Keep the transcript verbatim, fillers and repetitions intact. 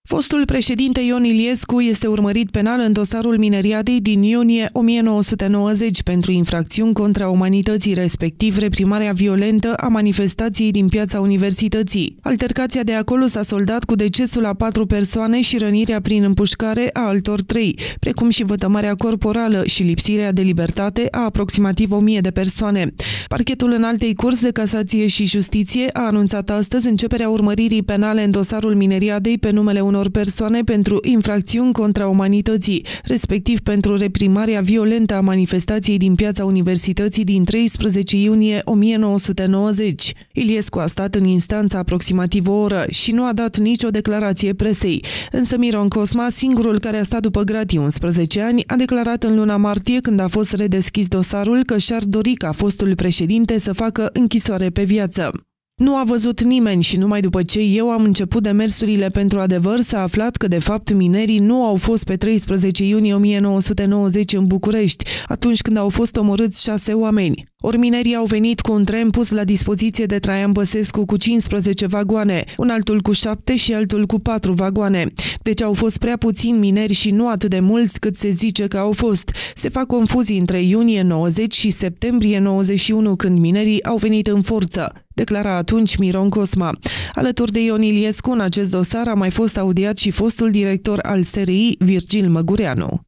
Fostul președinte Ion Iliescu este urmărit penal în dosarul mineriadei din iunie o mie nouă sute nouăzeci pentru infracțiuni contra umanității, respectiv reprimarea violentă a manifestației din Piața Universității. Altercația de acolo s-a soldat cu decesul a patru persoane și rănirea prin împușcare a altor trei, precum și vătămarea corporală și lipsirea de libertate a aproximativ o mie de persoane. Parchetul Înaltei Curți de Casație și Justiție a anunțat astăzi începerea urmăririi penale în dosarul mineriadei pe numele unor persoane pentru infracțiuni contra umanității, respectiv pentru reprimarea violentă a manifestației din Piața Universității din treisprezece iunie o mie nouă sute nouăzeci. Iliescu a stat în instanță aproximativ o oră și nu a dat nicio declarație presei, însă Miron Cosma, singurul care a stat după gratii unsprezece ani, a declarat în luna martie, când a fost redeschis dosarul, că și-ar dori ca fostul președinte să facă închisoare pe viață. Nu a văzut nimeni și numai după ce eu am început demersurile pentru adevăr s-a aflat că de fapt minerii nu au fost pe treisprezece iunie o mie nouă sute nouăzeci în București, atunci când au fost omorâți șase oameni. Ori minerii au venit cu un tren pus la dispoziție de Traian Băsescu cu cincisprezece vagoane, un altul cu șapte și altul cu patru vagoane. Deci au fost prea puțini mineri și nu atât de mulți cât se zice că au fost. Se fac confuzii între iunie nouăzeci și septembrie nouăzeci și unu, când minerii au venit în forță, declara atunci Miron Cosma. Alături de Ion Iliescu, în acest dosar a mai fost audiat și fostul director al S R I, Virgil Măgureanu.